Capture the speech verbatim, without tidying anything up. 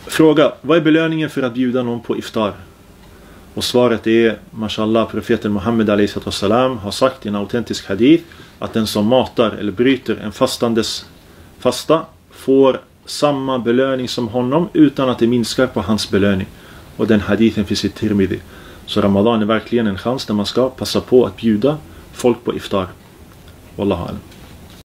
Fråga, vad är belöningen för att bjuda någon på iftar? Och svaret är, mashallah, profeten Muhammed alaihi salam har sagt i en autentisk hadith att den som matar eller bryter en fastandes fasta får samma belöning som honom utan att det minskar på hans belöning. Och den hadithen finns i Tirmidhi. Så Ramadan är verkligen en chans där man ska passa på att bjuda folk på iftar. Wallahu alam.